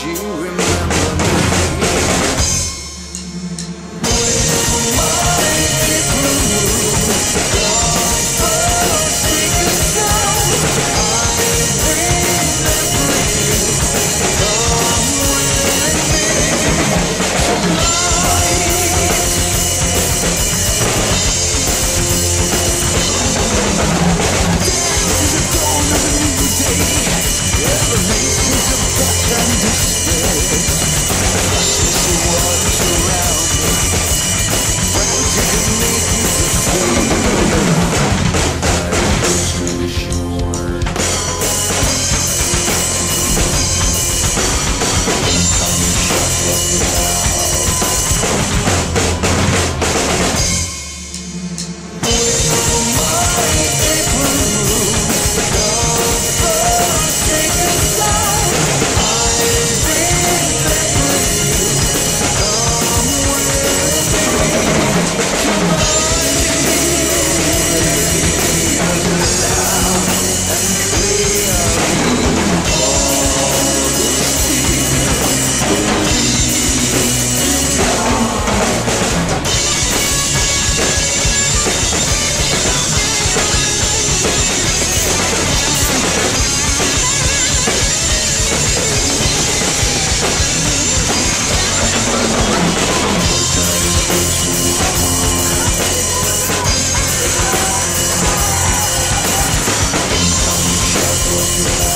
you remember me. Will my April moon forsake the sound? I remember you. Come with me tonight. Dance to the dawn of a new day. Revelations of death and despair. Restless the waters around me. Frantic and make you disappear. Close to the shore. Come shut up now. Will my April moon forsake the sound? I remember you. Come with me shut up now.